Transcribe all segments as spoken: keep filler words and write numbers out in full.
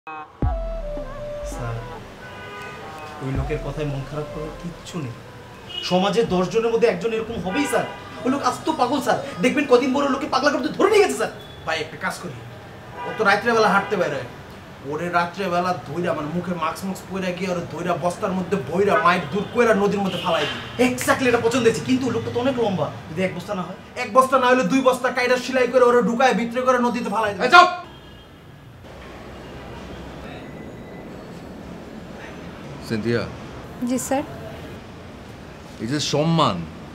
Sir ওই লোকের কথায় মন খারাপ করার কিচ্ছু নেই। সমাজে দশ জনের মধ্যে একজন এরকম হবেই স্যার। ওই লোক আস্ত পাগল স্যার, দেখবেন কদিন পরে লোকে পাগলা করতে ধরে নিয়ে গেছে স্যার। ভাই একটা কাজ করি, ও তো রাত্রেবেলা হাঁটতে বেরোয়, ওরে রাত্রেবেলা ধইরা মানে মুখে মাস্ক মাস্ক পরে গিয়ে ওরে ধইরা বস্তার মধ্যে বইরা মাইক দূর কইরা নদীর মধ্যে ফালাই দিই। এক্স্যাক্টলি এটা পছন্দ হয়েছে, কিন্তু লোকটা তো অনেক লম্বা, যদি এক বস্তা না হয়। এক বস্তা না হলে দুই বস্তা কাইটা সেলাই করে ওরে ঢুকায় ভিতরে করে নদীতে ফালাই দিই। চুপ। সিনথিয়া। জি স্যার। এই যে সম্মান,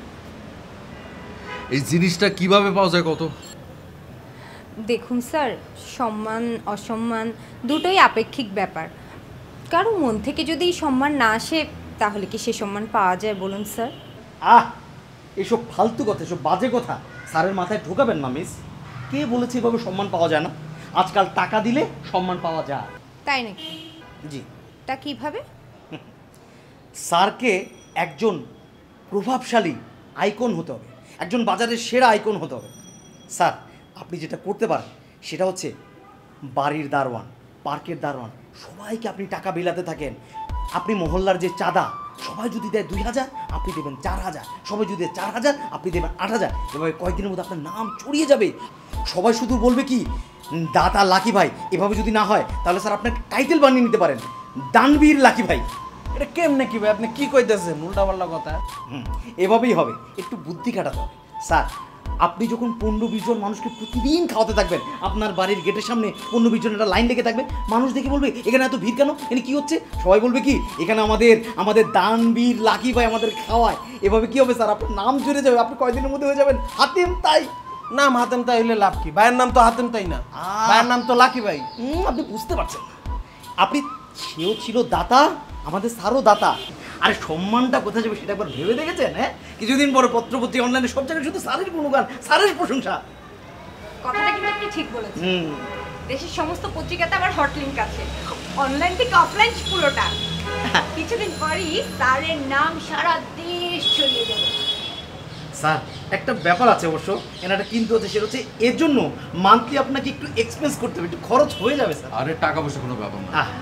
এই জিনিসটা কিভাবে পাওয়া যায় কত? দেখুন স্যার, সম্মান অসম্মান দুটোই আপেক্ষিক ব্যাপার। কারো মন থেকে যদি সম্মান না আসে তাহলে কি সে সম্মান পাওয়া যায় বলুন স্যার? আহ এসব ফালতু কথা, এসব বাজে কথা স্যারের মাথায় ঢোকাবেন না মিস। কে বলেছে এভাবে সম্মান পাওয়া যায় না? আজকাল টাকা দিলে সম্মান পাওয়া যায়। তাই নাকি? জি। তা কিভাবে? স্যারকে একজন প্রভাবশালী আইকন হতে হবে, একজন বাজারের সেরা আইকন হতে হবে। স্যার আপনি যেটা করতে পারেন সেটা হচ্ছে বাড়ির দারোয়ান, পার্কের দারোয়ান, সবাইকে আপনি টাকা বিলাতে থাকেন। আপনি মহল্লার যে চাঁদা, সবাই যদি দেয় দুই হাজার আপনি দেবেন চার হাজার, সবাই যদি দেয় চার হাজার আপনি দেবেন আট হাজার। এভাবে কয়েকদিনের মধ্যে আপনার নাম ছড়িয়ে যাবে। সবাই শুধু বলবে কি দাতা লাকি ভাই। এভাবে যদি না হয় তাহলে স্যার আপনার টাইটেল বানিয়ে নিতে পারেন, দানবীর লাকি ভাই। এটা কেমনে কি ভাই, আপনি কি কইতেছেন উল্টা পাল্টা কথা? হুম এভাবেই হবে, একটু বুদ্ধি খাটাতে হবে। স্যার আপনি যখন পনেরো বিশ জন মানুষকে প্রতিদিন খাওয়াতে থাকবেন, আপনার বাড়ির গেটের সামনে পনেরো বিশ জন একটা লাইন লেগে থাকবে, মানুষ দেখে বলবে এখানে এত ভিড় কেন, এখানে কি হচ্ছে? সবাই বলবে কি এখানে আমাদের আমাদের দানবীর লাকি ভাই আমাদের খাওয়ায়। এভাবে কি হবে স্যার, আপনার নাম জুড়ে যাবে, আপনি কয়দিনের মধ্যে হয়ে যাবেন হাতেম তাই। নাম হাতেম তাই হইলে লাভ কি? ভাইয়ের নাম তো হাতেম তাই না, ভাইয়ের নাম তো লাকি ভাই। হুম আপনি বুঝতে পারছেন না। আপনি সেও ছিল দাতা, আমাদের স্যারও দাতা। আরে সম্মানটা কোথায় যাবে সেটা একবার ভেবে দেখেছেন? হ্যাঁ কিছুদিন পরে পত্রপত্রিকা অনলাইনে সব জায়গায় শুধু স্যারের গুণগান, স্যারের প্রশংসা। কথাটা কিন্তু আপনি ঠিক বলেছেন। হুম দেশের সমস্ত পত্রিকাতে আমার হট লিংক আছে, অনলাইন থেকে অফলাইন পুরোটা। কিছুদিন পরই স্যারের নাম সারা দেশ ছড়িয়ে যাবে। স্যার একটা ব্যাপার আছে অবশ্য, এনাটা কিন্তু হচ্ছে, সেটা হচ্ছে এর জন্য মান্থলি আপনাকে একটু এক্সপেন্স করতে হবে, একটু খরচ হয়ে যাবে স্যার। আরে টাকা পয়সা কোনো ব্যাপার না, আহ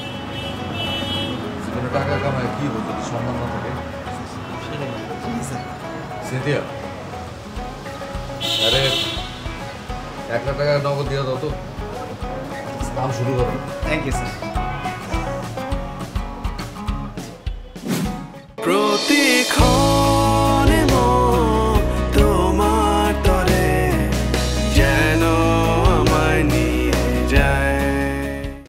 জীবনে টাকা কামায় কি বলতো, সম্মান না থাকে। সিনথিয়া, আরে এক লাখ টাকা নগদ দিয়ে দাও তো, কাম শুরু করো। Thank you sir. প্রতীক্ষণ